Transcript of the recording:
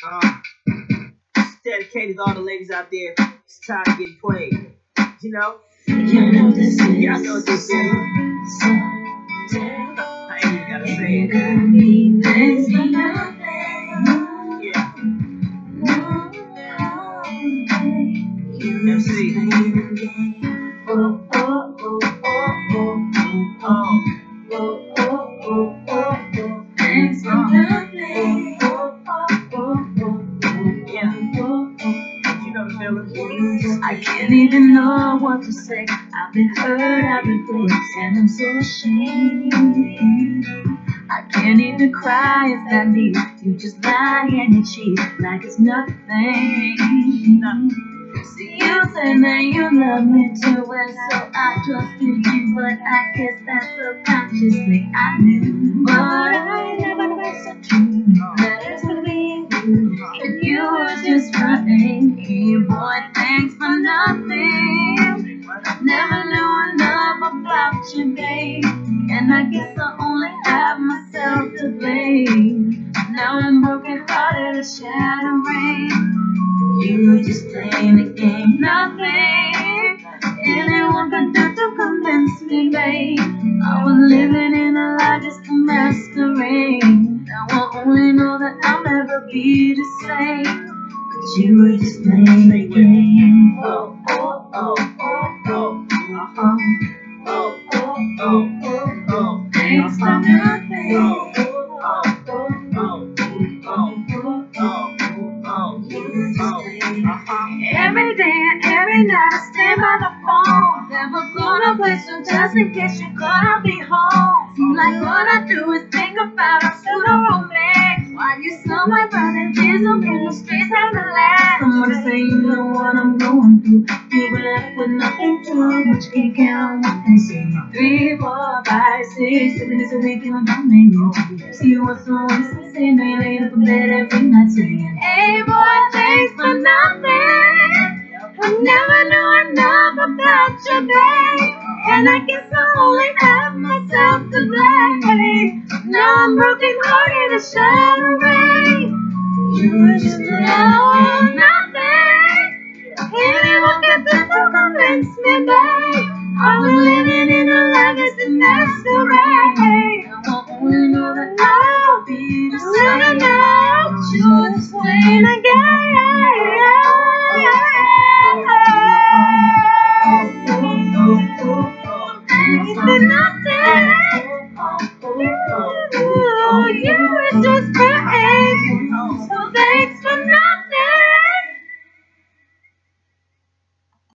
It's dedicated to all the ladies out there. It's time to get played. You know? You know this is Y'all know what they say. so I ain't even gotta say it. could be things for nothing. Yeah. You MC. just playing a game. Oh, oh, oh, oh, oh, oh, oh, oh, oh, oh, oh. Things for nothing. Oh, oh, oh, oh, oh, Yeah. oh, oh. You know the feeling. I can't even know what to say. I've been hurt, I've been bruised, and I'm so ashamed. I can't even cry if that leaves. You just lie and you cheat like it's nothing. See, you say that you love me too, and so I trusted you, but I guess that subconsciously I knew. But I never accepted you. Letters for me, and you were just running. Hey, boy, thanks for nothing. Never knew enough about you, babe. And I guess I only have myself to blame. Now I'm broken hearted and shattering. You were just playing the game, nothing anyone could do to convince me, babe. I was living in a lie just to masquerade. Now I only know that I'll never be the same. But you were just playing the game. Oh, oh, oh, oh, oh, uh-huh. Oh, oh, oh, oh, oh. Thanks for nothing. Oh, oh, oh, oh, oh, oh, oh. You were just playing the game. Every day and every night I stand by the phone. Never gonna waste you just in case you're gonna be home. Seems like all I do is think about a pseudo romance. While you somewhere burning diesel in the streets and the land. Someone say you know what I'm going through. You were left with nothing to lose, but you can't count on one and say 3, 4, 5, 6, 7 days a week and I'm not making. See what's always the same. Now you lay up in bed every night saying, hey boy, thanks for nothing. I never knew enough about you, babe. And I guess I only have myself to blame. Now I'm broken hearted and shattering. You were just playing nothing. Anyone could do to convince me, babe. I was living in a lie just to masquerade. Now I only know that I